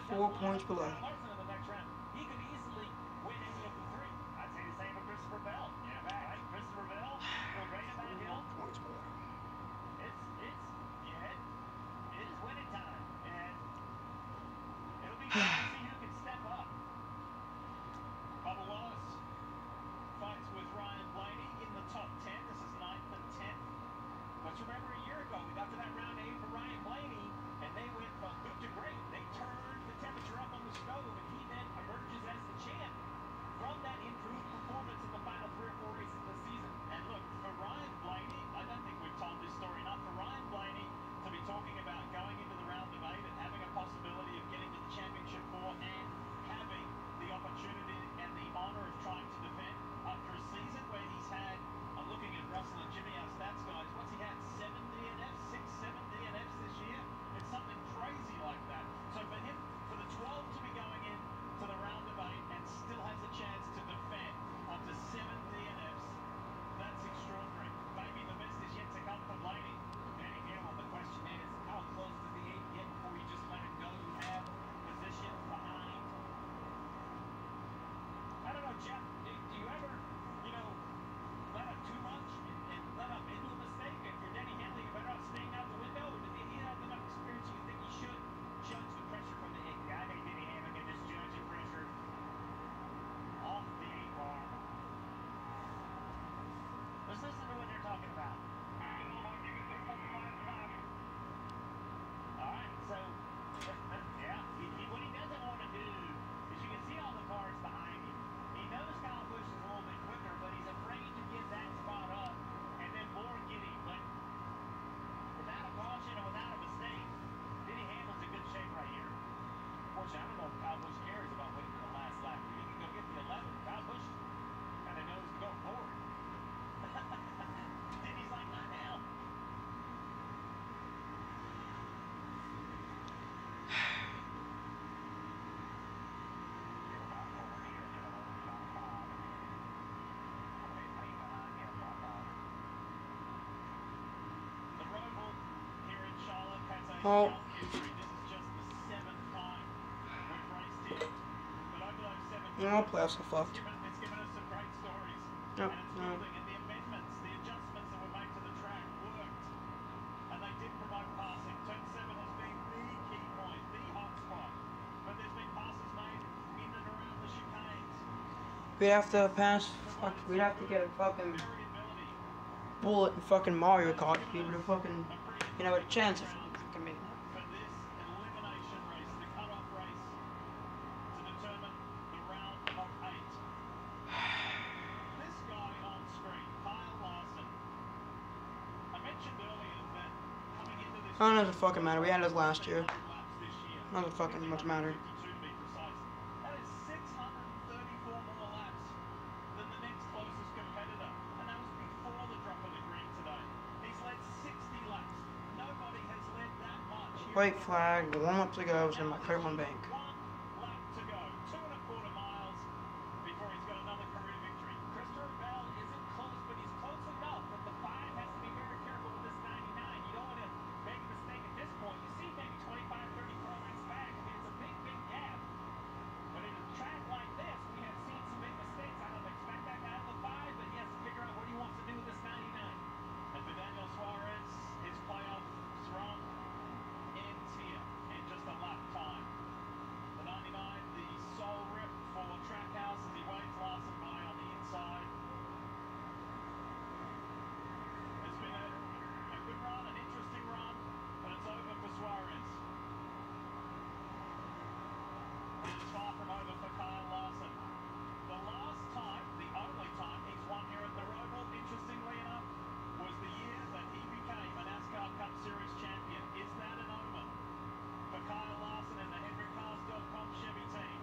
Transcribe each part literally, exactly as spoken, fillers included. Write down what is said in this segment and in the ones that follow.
four points below. He could easily win any of the three. I'd say the same with Christopher Bell. Yeah, right. Christopher Bell, feel great about him. Four points below. It's, it's, yeah, it is winning time. And it'll be fun to see who can step up. Bubba Wallace fights with Ryan Blaney in the top ten. This is ninth and tenth. But you remember a year ago, we got to that round eight for Ryan Blaney, and they went from good to great. They turned the temperature up on the stove, and he then emerges as the champ from that improved performance in the final three or four races this season. And look, for Ryan Blaney, I don't think we've told this story enough. For Ryan Blaney to be talking about going into the round of eight and having a possibility of getting to the championship four and having the opportunity and the honour of trying to defend after a season where he's had, I'm looking at Russell and Jimmy, our stats guys, what's he had, seven D N Fs, six, seven D N Fs this year? It's something crazy like that. So for him, for the twelve to be going in to the round of eight and still has a chance to defend up to seven D N Fs, that's extraordinary. Maybe the best is yet to come for Blaney. Danny Hamlin, the question is, how close does the eight get before you just let it go? You have position behind. I don't know, Jeff, do, do you ever, you know, let up too much and, and let up into a mistake? If you're Denny Hamlin, you're better off staying out the window, or did he have enough experience you think he should judge the pressure from the eight? Yeah, I think Denny Hamlin can just judge the pressure off the eight bar. Let's listen to what they're talking about. All right, so, yeah, he, he, what he doesn't want to do is you can see all the cars behind him. He knows Kyle Busch is a little bit quicker, but he's afraid to give that spot up and then more get him. But without a caution and without a mistake, Denny Hamlin's in good shape right here. Unfortunately, I don't know if Kyle Busch cares about waiting for the last lap. If he can go get the eleven, Kyle Busch kind of knows to go forward. Denny's like, not now. Oh. No, playoffs are fucked. It's given us some great stories. Yep. And it's No. building, and the amendments, the adjustments that were made to the track worked. And they did promote passing. Turn seven has been the key point, the hot spot. But there's been passes made in and around the chicanes. We'd have to pass. Fuck, we'd have to get a fucking bullet in fucking Mario Kart to be able to fucking, you know, a chance if we fucking make it. For this elimination race, the cut-off race to determine the round of eight. This guy on screen, Kyle Larson. I mentioned earlier that coming into this. Oh, it doesn't fucking matter. We had this last year. laps this year. Doesn't fucking much matter. fifty-two to be precise. That is six hundred thirty-four more laps than the next closest competitor, and that was before the drop of the green today. He's led sixty laps. Nobody has led that much. White flag, one lap to go, it's in my Cleveland Bank. One lap to go. Two and a quarter miles before he's got another career victory. Christopher Bell isn't close, but he's close enough that the five has to be very careful with this ninety-nine. You don't want to make a mistake at this point. You see maybe twenty-five, thirty furlongs back. I mean, it's a big, big gap. But in a track like this, we have seen some big mistakes. I don't expect that guy to the five, but he has to figure out what he wants to do with this ninety-nine. And for Daniel Suarez, his playoff run ends here in just a lap time. The ninety-nine, the sole rip for Trackhouse as he waves Larson by on the inside. It's been a, a good run, an interesting run, but it's over for Suarez. It's far from over for Kyle Larson. The last time, the only time he's won here at the Roval, interestingly enough, was the year that he became a NASCAR Cup Series champion. Is that an omen for Kyle Larson and the Hendrick Cars dot com Chevy team?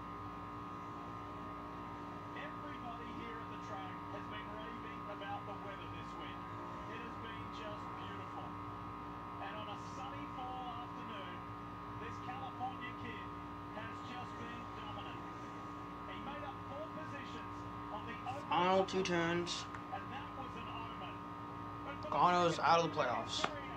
Everybody here at the track has been raving about the weather this week. It has been just beautiful. And on a sunny fall afternoon, this California kid has just been dominant. He made up four positions on the Final two turns. and that was an omen. Gano's out of the playoffs.